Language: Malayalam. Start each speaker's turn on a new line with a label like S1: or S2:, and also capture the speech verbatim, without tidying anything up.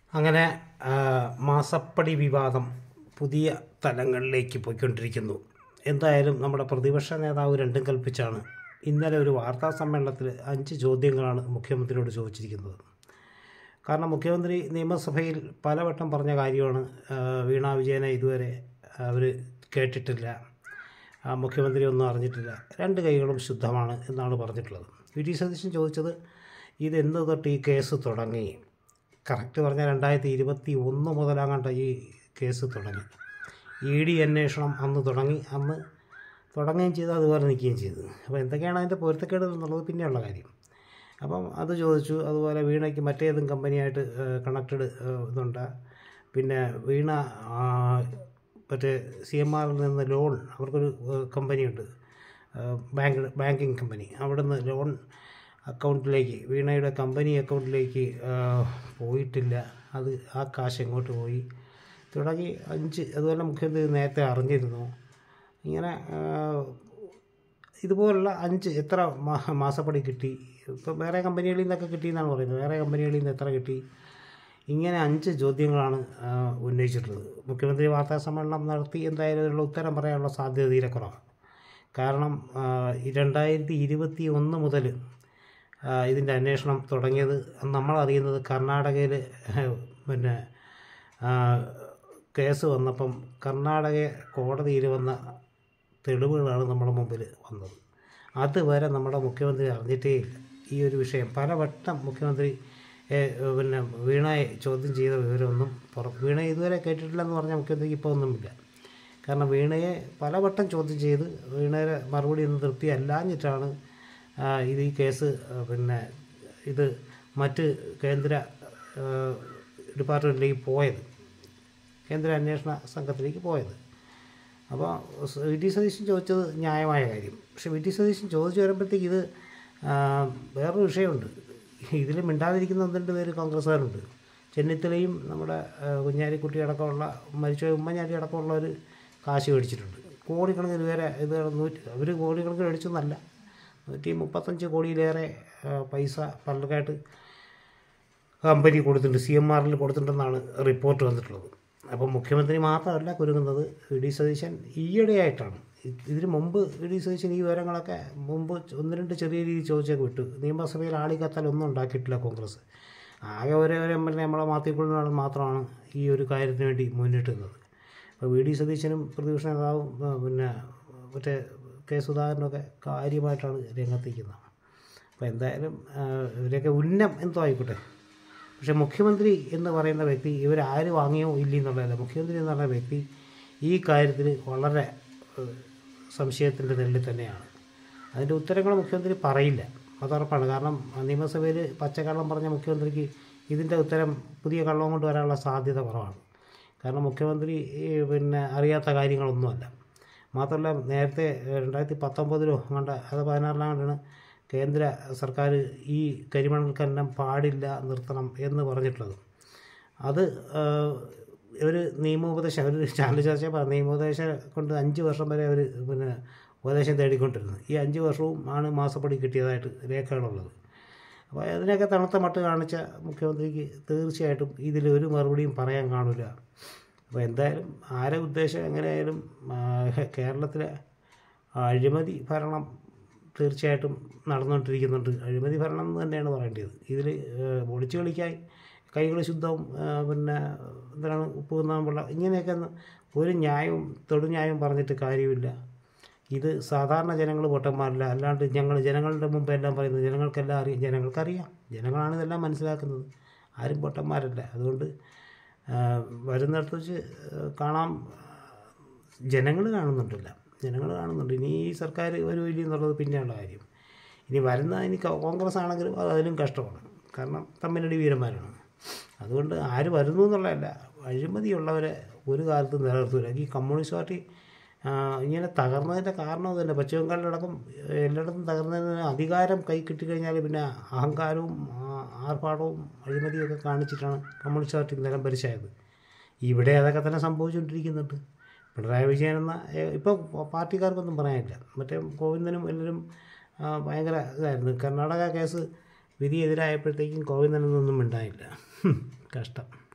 S1: അങ്ങനെ മാസപ്പടി വിവാദം പുതിയ തലങ്ങളിലേക്ക് പോയിക്കൊണ്ടിരിക്കുന്നു. എന്തായാലും നമ്മുടെ പ്രതിപക്ഷ നേതാവ് രണ്ടും കൽപ്പിച്ചാണ് ഇന്നലെ ഒരു വാർത്താ സമ്മേളനത്തിൽ അഞ്ച് ചോദ്യങ്ങളാണ് മുഖ്യമന്ത്രിയോട് ചോദിച്ചിരിക്കുന്നത്. കാരണം മുഖ്യമന്ത്രി നിയമസഭയിൽ പലവട്ടം പറഞ്ഞ കാര്യമാണ്, വീണ വിജയനെ ഇതുവരെ അവർ കേട്ടിട്ടില്ല, മുഖ്യമന്ത്രി ഒന്നും അറിഞ്ഞിട്ടില്ല, രണ്ട് കൈകളും ശുദ്ധമാണ് എന്നാണ് പറഞ്ഞിട്ടുള്ളത്. വി ഡി സതീശൻ ചോദിച്ചത് ഇതെന്ന് തൊട്ട് ഈ കേസ് തുടങ്ങി. കറക്റ്റ് പറഞ്ഞാൽ രണ്ടായിരത്തി ഇരുപത്തി ഒന്ന് മുതലാകണ്ട ഈ കേസ് തുടങ്ങി. ഇ ഡി അന്വേഷണം അന്ന് തുടങ്ങി, അന്ന് തുടങ്ങുകയും ചെയ്തു, അതുപോലെ നിൽക്കുകയും ചെയ്തു. അപ്പോൾ എന്തൊക്കെയാണ് അതിൻ്റെ പൊരുത്തക്കേട് എന്നുള്ളത് പിന്നെയുള്ള കാര്യം. അപ്പം അത് ചോദിച്ചു. അതുപോലെ വീണയ്ക്ക് മറ്റേതും കമ്പനിയായിട്ട് കണക്റ്റഡ് ഇതുണ്ട്. പിന്നെ വീണ മറ്റേ സി എം ആറിൽ നിന്ന് ലോൺ, അവർക്കൊരു കമ്പനിയുണ്ട്, ബാങ്ക് ബാങ്കിങ് കമ്പനി, അവിടെ നിന്ന് ലോൺ അക്കൗണ്ടിലേക്ക്, വീണയുടെ കമ്പനി അക്കൗണ്ടിലേക്ക് പോയിട്ടില്ല, അത് ആ കാശ് എങ്ങോട്ട് പോയി തുടങ്ങി അഞ്ച്. അതുപോലെ മുഖ്യമന്ത്രി നേരത്തെ അറിഞ്ഞിരുന്നു. ഇങ്ങനെ ഇതുപോലുള്ള അഞ്ച് എത്ര മാസപ്പടി കിട്ടി, ഇപ്പോൾ വേറെ കമ്പനികളിൽ നിന്നൊക്കെ കിട്ടിയെന്നാണ് പറയുന്നത്, വേറെ കമ്പനികളിൽ നിന്ന് എത്ര കിട്ടി, ഇങ്ങനെ അഞ്ച് ചോദ്യങ്ങളാണ് ഉന്നയിച്ചിട്ടുള്ളത്. മുഖ്യമന്ത്രി വാർത്താ സമ്മേളനം നടത്തി എന്തായാലും ഇതിനുള്ള ഉത്തരം പറയാനുള്ള സാധ്യത തീരെ കുറവാണ്. കാരണം രണ്ടായിരത്തി ഇരുപത്തി ഒന്ന് മുതൽ ഇതിൻ്റെ അന്വേഷണം തുടങ്ങിയത് നമ്മളറിയുന്നത് കർണാടകയിൽ പിന്നെ കേസ് വന്നപ്പം കർണാടക കോടതിയിൽ വന്ന തെളിവുകളാണ് നമ്മുടെ മുമ്പിൽ വന്നത്. അതുവരെ നമ്മുടെ മുഖ്യമന്ത്രി അറിഞ്ഞിട്ടേ ഇല്ല ഈ ഒരു വിഷയം. പലവട്ടം മുഖ്യമന്ത്രി പിന്നെ വീണയെ ചോദ്യം ചെയ്ത വിവരമൊന്നും പുറം വീണയെ ഇതുവരെ കേട്ടിട്ടില്ലെന്ന് പറഞ്ഞാൽ മുഖ്യമന്ത്രിക്ക് ഇപ്പോൾ ഒന്നുമില്ല. കാരണം വീണയെ പലവട്ടം ചോദ്യം ചെയ്ത് വീണയുടെ മറുപടി ഒന്നും തൃപ്തി അല്ലാഞ്ഞിട്ടാണ് ഇത് ഈ കേസ് പിന്നെ ഇത് മറ്റ് കേന്ദ്ര ഡിപ്പാർട്ട്മെൻറ്റിലേക്ക് പോയത്, കേന്ദ്ര അന്വേഷണ സംഘത്തിലേക്ക് പോയത്. അപ്പോൾ വി ടി സതീശൻ ചോദിച്ചത് ന്യായമായ കാര്യം. പക്ഷേ വി ടി സതീശൻ ചോദിച്ചു വരുമ്പോഴത്തേക്ക് ഇത് വേറൊരു വിഷയമുണ്ട്. ഇതിൽ മിണ്ടാതിരിക്കുന്ന ഒന്ന് രണ്ട് പേര് കോൺഗ്രസ്സുകാരുണ്ട്. ചെന്നിത്തലയും നമ്മുടെ കുഞ്ഞാലിക്കുട്ടി അടക്കമുള്ള മരിച്ച ഉമ്മൻചാണ്ടി അടക്കമുള്ളവർ കാശ് മേടിച്ചിട്ടുണ്ട്. കോടിക്കണക്കിന് പേരെ ഇത് നൂറ്റി അവർ കോടിക്കണക്കിന് മേടിച്ചൊന്നല്ല, നൂറ്റി മുപ്പത്തഞ്ച് കോടിയിലേറെ പൈസ പലർക്കായിട്ട് കമ്പനി കൊടുത്തിട്ടുണ്ട്, സി എം ആറിൽ കൊടുത്തിട്ടുണ്ടെന്നാണ് റിപ്പോർട്ട് വന്നിട്ടുള്ളത്. അപ്പം മുഖ്യമന്ത്രി മാത്രമല്ല കുരുങ്ങുന്നത്, വി ഡി സതീശൻ ഈയിടെയായിട്ടാണ്. ഇതിന് മുമ്പ് വി ഡി സതീശൻ ഈ വിവരങ്ങളൊക്കെ മുമ്പ് ഒന്ന് രണ്ട് ചെറിയ രീതിയിൽ ചോദിച്ചൊക്കെ വിട്ടു. നിയമസഭയിൽ ആളിക്കത്താലൊന്നും ഉണ്ടാക്കിയിട്ടില്ല കോൺഗ്രസ്. ആകെ ഒരേ ഒരു എം എൽ എ നമ്മളെ മാത്തിക്കൊള്ളുന്ന മാത്രമാണ് ഈ ഒരു കാര്യത്തിന് വേണ്ടി മുന്നിട്ടുന്നത്. അപ്പോൾ വി ഡി സതീശനും പ്രതിപക്ഷ നേതാവും പിന്നെ മറ്റേ കെ സുധാകരനൊക്കെ കാര്യമായിട്ടാണ് രംഗത്തേക്കുന്നത്. അപ്പോൾ എന്തായാലും ഇവരൊക്കെ ഉന്നം എന്തോ ആയിക്കോട്ടെ, പക്ഷേ മുഖ്യമന്ത്രി എന്ന് പറയുന്ന വ്യക്തി ഇവരാര് വാങ്ങിയോ ഇല്ലെന്നുള്ളതല്ല. മുഖ്യമന്ത്രി എന്ന് പറയുന്ന വ്യക്തി ഈ കാര്യത്തിൽ വളരെ സംശയത്തിൻ്റെ നെല്ലിൽ തന്നെയാണ്. അതിൻ്റെ ഉത്തരങ്ങൾ മുഖ്യമന്ത്രി പറയില്ല, അതുറപ്പാണ്. കാരണം നിയമസഭയിൽ പച്ചക്കള്ളം പറഞ്ഞ മുഖ്യമന്ത്രിക്ക് ഇതിൻ്റെ ഉത്തരം പുതിയ കള്ളം കൊണ്ട് വരാനുള്ള സാധ്യത കുറവാണ്. കാരണം മുഖ്യമന്ത്രി പിന്നെ അറിയാത്ത കാര്യങ്ങളൊന്നുമല്ല. മാത്രമല്ല നേരത്തെ രണ്ടായിരത്തി പത്തൊമ്പതിലോ കണ്ട അത് പതിനാറിലാണ്ടാണ് കേന്ദ്ര സർക്കാർ ഈ കരിമണൽ ഖനനം പാടില്ല, നിർത്തണം എന്ന് പറഞ്ഞിട്ടുള്ളത്. അത് ഒരു നിയമോപദേശം, ഒരു ചാനൽ ചർച്ച നിയമോപദേശം കൊണ്ട് അഞ്ച് വർഷം വരെ അവർ പിന്നെ ഉപദേശം തേടിക്കൊണ്ടിരുന്നു. ഈ അഞ്ച് വർഷവും ആണ് മാസപ്പടി കിട്ടിയതായിട്ട് രേഖകളുള്ളത്. അപ്പോൾ അതിനൊക്കെ തണുത്ത മട്ട് കാണിച്ച മുഖ്യമന്ത്രിക്ക് തീർച്ചയായിട്ടും ഇതിലൊരു മറുപടിയും പറയാൻ കാണില്ല. അപ്പോൾ എന്തായാലും ആരെ ഉദ്ദേശം എങ്ങനെയായാലും കേരളത്തിലെ അഴിമതി ഭരണം തീർച്ചയായിട്ടും നടന്നുകൊണ്ടിരിക്കുന്നുണ്ട്. അഴിമതി ഭരണം എന്ന് തന്നെയാണ് പറയേണ്ടത്. ഇതിൽ ഒളിച്ചു കളിക്കാൻ കൈകൾ ശുദ്ധവും പിന്നെ എന്താണ് ഉപ്പ് തിന്നാൻ വെള്ളം ഇങ്ങനെയൊക്കെ ഒരു ന്യായവും തൊടുന്യായവും പറഞ്ഞിട്ട് കാര്യമില്ല. ഇത് സാധാരണ ജനങ്ങൾ പൊട്ടന്മാരല്ല. അല്ലാണ്ട് ഞങ്ങൾ ജനങ്ങളുടെ മുമ്പ് എല്ലാം പറയുന്നത് ജനങ്ങൾക്കെല്ലാം അറിയാം, ജനങ്ങൾക്കറിയാം, ജനങ്ങളാണ് ഇതെല്ലാം മനസ്സിലാക്കുന്നത്, ആരും പൊട്ടന്മാരല്ല. അതുകൊണ്ട് വരുന്നിടത്ത് വെച്ച് കാണാം, ജനങ്ങൾ കാണുന്നുണ്ടല്ല, ജനങ്ങൾ കാണുന്നുണ്ട്. ഇനി ഈ സർക്കാർ വരുമില്ല എന്നുള്ളത് പിന്നെയുള്ള കാര്യം. ഇനി വരുന്ന ഇനി കോൺഗ്രസ് ആണെങ്കിലും അത് അതിലും കഷ്ടമാണ്. കാരണം തമ്മിലടി വീരന്മാരാണ്. അതുകൊണ്ട് ആര് വരുന്നു എന്നുള്ളതല്ല, അഴിമതിയുള്ളവരെ ഒരു കാലത്തും നിലനിർത്തില്ല. ഈ കമ്മ്യൂണിസ്റ്റ് പാർട്ടി ഇങ്ങനെ തകർന്നതിൻ്റെ കാരണം തന്നെ പശ്ചിമ ബംഗാളിലടക്കം എല്ലായിടത്തും തകർന്നതിന് അധികാരം കൈ കിട്ടിക്കഴിഞ്ഞാൽ പിന്നെ അഹങ്കാരവും ആർഭാടവും അഴിമതിയൊക്കെ കാണിച്ചിട്ടാണ് കമ്മ്യൂണിസ്റ്റ് പാർട്ടി നിലം പരിശായത്. ഇവിടെ അതൊക്കെ തന്നെ സംഭവിച്ചുകൊണ്ടിരിക്കുന്നുണ്ട്. പിണറായി വിജയൻ എന്ന ഇപ്പോൾ പാർട്ടിക്കാർക്കൊന്നും പറയാനില്ല. മറ്റേ ഗോവിന്ദനും എല്ലാവരും ഭയങ്കര ഇതായിരുന്നു. കർണാടക കേസ് വിധി എതിരായപ്പോഴത്തേക്കും ഗോവിന്ദനൊന്നും ഉണ്ടായില്ല. കഷ്ടം.